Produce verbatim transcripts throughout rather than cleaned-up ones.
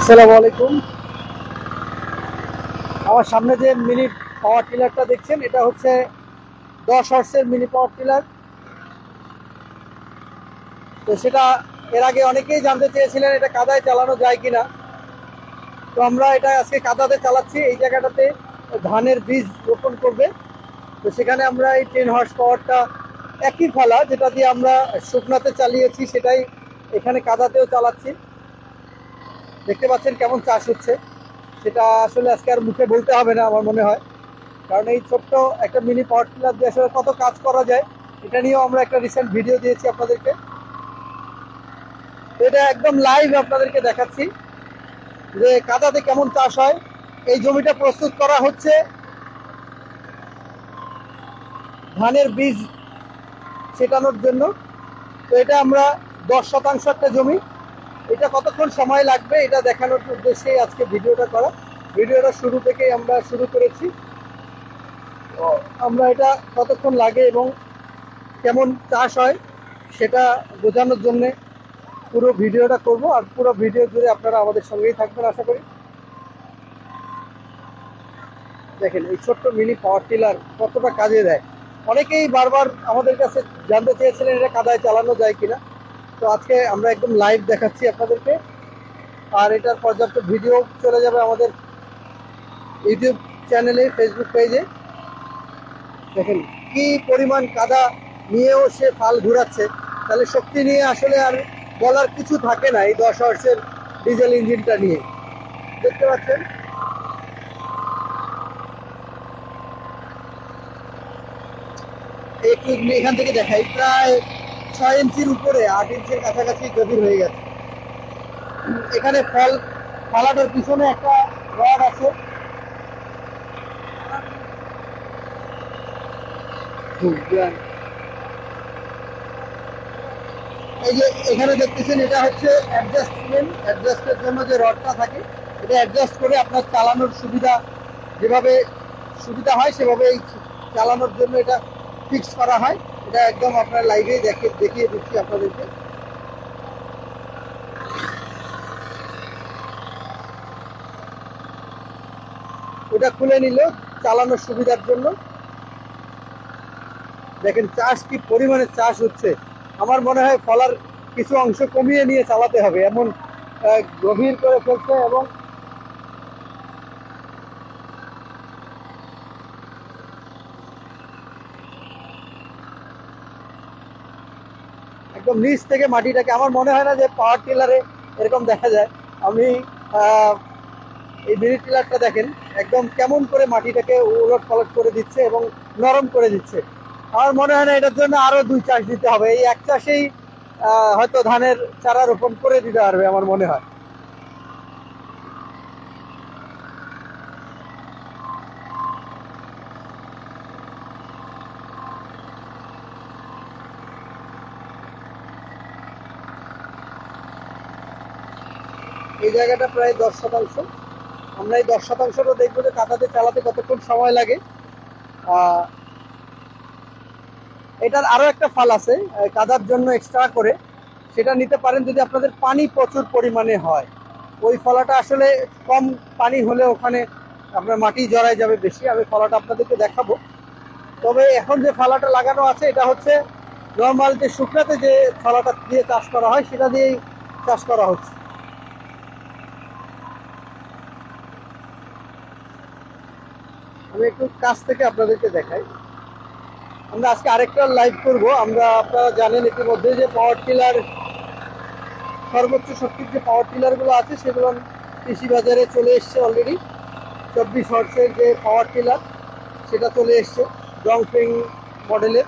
আসসালামু আলাইকুম। আমার সামনে যে মিনি পাওয়ার টিলারটা দেখছেন, এটা হচ্ছে দশ হর্সের মিনি পাওয়ার টিলার। তো সেটা এর আগে অনেকেই জানতে চেয়েছিলেন এটা কাদায় চালানো যায় কিনা। তো আমরা এটা আজকে কাদাতে চালাচ্ছি। এই জায়গাটাতে ধানের বীজ রোপণ করবে। তো সেখানে আমরা এই টেন হর্স পাওয়ারটা একই ফেলা যেটা দিয়ে আমরা শুকনাতে চালিয়েছি, সেটাই এখানে কাদাতেও চালাচ্ছি। দেখতে পাচ্ছেন কেমন চাষ হচ্ছে। সেটা আসলে আজকে আর মুখে বলতে হবে না আমার মনে হয়, কারণ এই ছোট্ট একটা মিনি পাওয়ার টিলার দিয়ে আসলে কত কাজ করা যায় এটা নিয়েও আমরা একটা রিসেন্ট ভিডিও দিয়েছি আপনাদেরকে। এটা একদম লাইভ আপনাদেরকে দেখাচ্ছি যে কাদাতে কেমন চাষ হয়। এই জমিটা প্রস্তুত করা হচ্ছে ধানের বীজ ছেটানোর জন্য। তো এটা আমরা দশ শতাংশ একটা জমি, এটা কতক্ষণ সময় লাগবে এটা দেখানোর উদ্দেশ্যেই আজকে ভিডিওটা করা। ভিডিওটা শুরু থেকেই আমরা শুরু করেছি। আমরা এটা কতক্ষণ লাগে এবং কেমন চাষ হয় সেটা বোঝানোর জন্যে পুরো ভিডিওটা করব, আর পুরো ভিডিও জুড়ে আপনারা আমাদের সঙ্গেই থাকবেন আশা করি। দেখেন এই ছোট্ট মিনি পাওয়ার টিলার কতটা কাজে দেয়। অনেকেই বারবার আমাদের কাছে জানতে চেয়েছিলেন এটা কাদায় চালানো যায় কিনা। তো আজকে আমরা একদম লাইভ দেখাচ্ছি আপনাদেরকে, আর এটার পর্যাপ্ত ভিডিও চলে যাবে আমাদের ইউটিউব চ্যানেলে, ফেসবুক পেজে। দেখেন কি পরিমাণ কাদা নিয়েও সে ফাল ঘুরাচ্ছে, তাহলে শক্তি নিয়ে আসলে আর বলার কিছু থাকে না এই দশ হর্সের ডিজেল ইঞ্জিনটা নিয়ে। দেখতে পাচ্ছেন একটু এখান থেকে দেখাই, প্রায় ছয় ইঞ্চির উপরে, আট ইঞ্চির কাছাকাছি গভীর হয়ে গেছে। এখানে ফল ফালানোর পিছনে একটা রড আছে। এই যে এখানে দেখতেছেন এটা হচ্ছে অ্যাডজাস্টমেন্ট, অ্যাডজাস্টের জন্য যে রডটা থাকে এটা অ্যাডজাস্ট করে আপনার চালানোর সুবিধা যেভাবে সুবিধা হয় সেভাবে এই চালানোর জন্য এটা ফিক্স করা হয়। এটা একদম আপনার লাইভে দেখে দেখিয়ে দিচ্ছি আপনাদেরকে। ওটা খুলে নিল চালানোর সুবিধার জন্য। দেখেন চাষ কি পরিমাণে চাষ হচ্ছে। আমার মনে হয় ফলার কিছু অংশ কমিয়ে নিয়ে চালাতে হবে, এমন গভীর করে ফেলছে। এবং একদম নিচ থেকে মাটিটাকে, আমার মনে হয় না যে পাওয়ার টিলারে এরকম দেখা যায়। আমি এই মিনি টিলারটা দেখেন একদম কেমন করে মাটিটাকে উলট পালট করে দিচ্ছে এবং নরম করে দিচ্ছে। আমার মনে হয় না এটার জন্য আরো দুই চাষ দিতে হবে, এই এক চাষেই হয়তো ধানের চারা রোপণ করে দিতে পারবে আমার মনে হয়। এই জায়গাটা প্রায় দশ শতাংশ। আমরা এই দশ শতাংশটা দেখবো যে কাদাতে চালাতে কতক্ষণ সময় লাগে। আহ এটার আরো একটা ফাল আছে কাদার জন্য এক্সট্রা করে, সেটা নিতে পারেন যদি আপনাদের পানি প্রচুর পরিমাণে হয়। ওই ফলাটা আসলে কম পানি হলে ওখানে আপনার মাটি জড়ায় যাবে বেশি। আমি ফলাটা আপনাদেরকে দেখাবো। তবে এখন যে ফলাটা লাগানো আছে এটা হচ্ছে নর্মাল যে শুকনাতে যে ফলাটা দিয়ে চাষ করা হয় সেটা দিয়েই চাষ করা হচ্ছে। আমি একটু কাছ থেকে আপনাদেরকে দেখাই। আমরা আজকে আরেকটা লাইভ করব। আমরা আপনারা জানেন ইতিমধ্যে যে পাওয়ার টিলার, সর্বোচ্চ শক্তির যে পাওয়ার টিলারগুলো আছে সেগুলো কৃষি বাজারে চলে এসছে অলরেডি। চব্বিশ হর্সের যে পাওয়ার টিলার সেটা চলে এসছে ডংফিং মডেলের।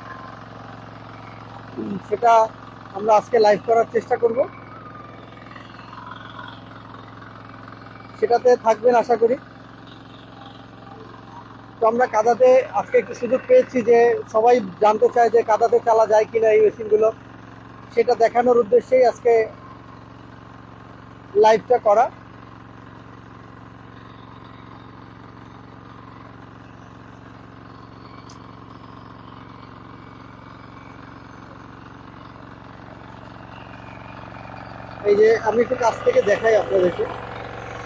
সেটা আমরা আজকে লাইভ করার চেষ্টা করব, সেটাতে থাকবেন আশা করি। তো আমরা কাদাতে আজকে একটু সুযোগ পেয়েছি যে সবাই জানতে চায় যে কাদাতে চালা যায় কিনা এই মেশিনগুলো, সেটা দেখানোর উদ্দেশ্যেই আজকে লাইভটা করা। এই যে আমি একটু কাছ থেকে দেখাই আপনাদেরকে।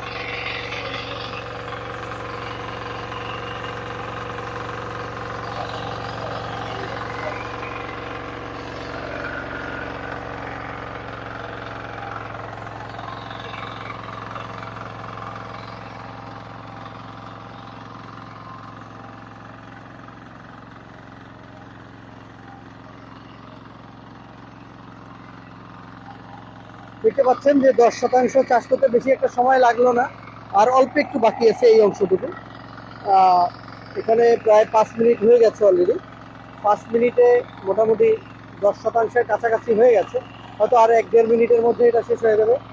দেখতে পাচ্ছেন যে দশ শতাংশ চাষ করতে বেশি একটা সময় লাগলো না, আর অল্প একটু বাকি আছে এই অংশটুকু। এখানে প্রায় পাঁচ মিনিট হয়ে গেছে অলরেডি। পাঁচ মিনিটে মোটামুটি দশ শতাংশের কাছাকাছি হয়ে গেছে, হয়তো আর এক দেড় মিনিটের মধ্যে এটা শেষ হয়ে যাবে।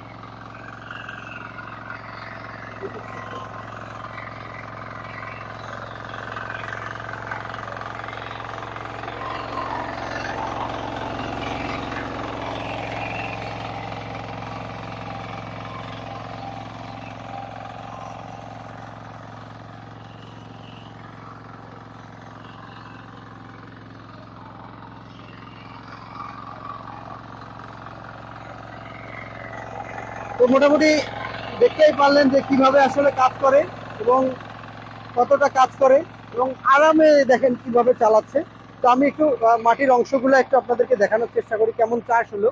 তো মোটামুটি দেখতেই পারলেন যে কিভাবে আসলে কাজ করে এবং কতটা কাজ করে এবং আরামে দেখেন কিভাবে চালাচ্ছে। তো আমি একটু মাটির অংশগুলো একটু আপনাদেরকে দেখানোর চেষ্টা করি কেমন চাষ হলো।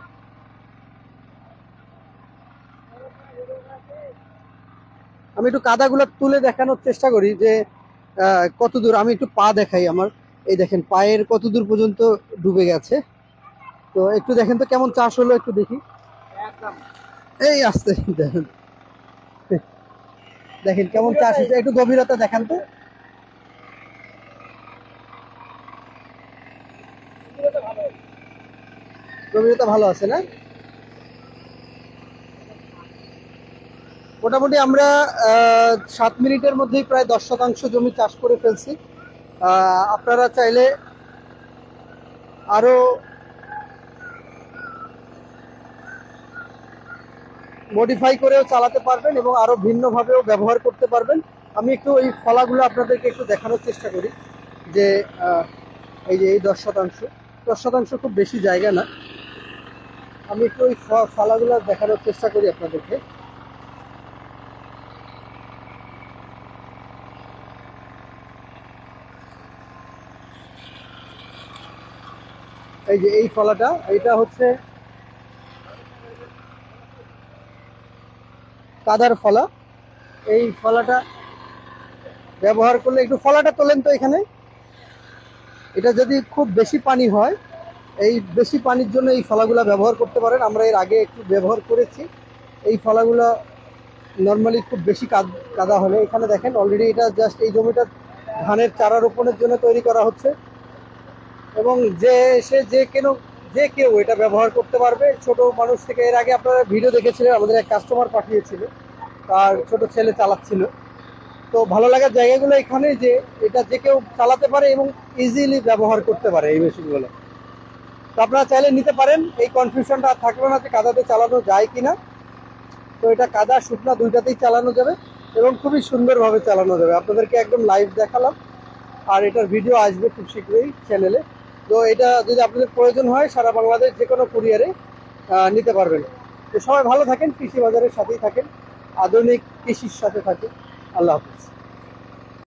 আমি একটু কাদাগুলো তুলে দেখানোর চেষ্টা করি যে কত দূর। আমি একটু পা দেখাই আমার, এই দেখেন পায়ের কত দূর পর্যন্ত ডুবে গেছে। তো একটু দেখেন তো কেমন চাষ হলো, একটু দেখি। এই আসতে দেখেন দেখেন কেমন চাষ হচ্ছে, একটু গভীরতা দেখান তো। গভীরতা ভালো আছে না? মোটামুটি আমরা সাত মিনিটের মধ্যেই প্রায় দশ শতাংশ জমি চাষ করে ফেলছি। আপনারা চাইলে আরো মডিফাই করেও চালাতে পারবেন এবং আরো ভিন্নভাবেও ব্যবহার করতে পারবেন। আমি একটু এই ফলাগুলো আপনাদেরকে একটু দেখানোর চেষ্টা করি যে এই যে এই দশ শতাংশ দশ শতাংশ খুব বেশি জায়গা না। আমি একটু ওই ফলাগুলো দেখানোর চেষ্টা করি আপনাদেরকে। এই যে এই ফলাটা, এটা হচ্ছে কাদার ফলা। এই ফলাটা ব্যবহার করলে, একটু ফলাটা তোলেন তো এখানে। এটা যদি খুব বেশি পানি হয়, এই বেশি পানির জন্য এই ফলাগুলা ব্যবহার করতে পারেন। আমরা এর আগে একটু ব্যবহার করেছি। এই ফলাগুলা নর্মালি খুব বেশি কাদা হলে, এখানে দেখেন অলরেডি এটা জাস্ট এই জমিটা ধানের চারা রোপণের জন্য তৈরি করা হচ্ছে এবং যে সে যে কেন যে কেউ এটা ব্যবহার করতে পারবে, ছোট মানুষ থেকে। এর আগে আপনারা ভিডিও দেখেছিলেন, আমাদের এক কাস্টমার পাঠিয়েছিল, তার ছোট ছেলে চালাচ্ছিল। তো ভালো লাগার জায়গাগুলো এখানে যে এটা যে কেউ চালাতে পারে এবং ইজিলি ব্যবহার করতে পারে এই মেশিনগুলো। তো আপনারা চাইলে নিতে পারেন। এই কনফিউশনটা থাকলো না যে কাদাতে চালানো যায় কিনা। তো এটা কাদা শুকনা দুইটাতেই চালানো যাবে এবং খুবই সুন্দরভাবে চালানো যাবে। আপনাদেরকে একদম লাইভ দেখালাম, আর এটার ভিডিও আসবে খুব শীঘ্রই চ্যানেলে। তো এটা যদি আপনাদের প্রয়োজন হয়, সারা বাংলাদেশ যে কোনো কুরিয়ারে নিতে পারবেন। তো সবাই ভালো থাকেন, কৃষি বাজারের সাথেই থাকেন, আধুনিক কৃষির সাথে থাকেন। আল্লাহ হাফিজ।